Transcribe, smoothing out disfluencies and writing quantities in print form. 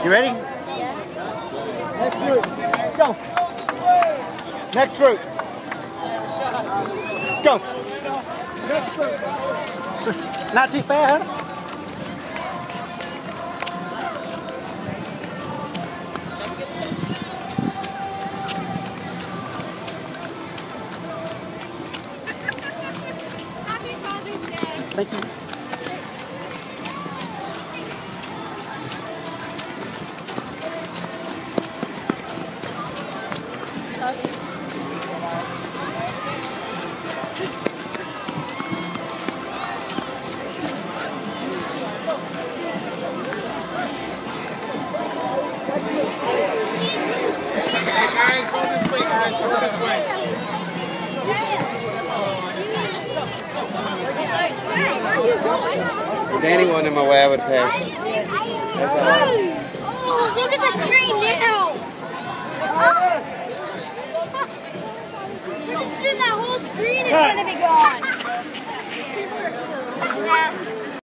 You ready? Next route. Go. Next route. Go. Next route. Not too fast. Happy Father's Day. Thank you. Guys, go this way, guys. Go this way. If Danny wasn't in my way, I would have passed. Oh, look at the screen now. Pretty soon that whole screen is going to be gone.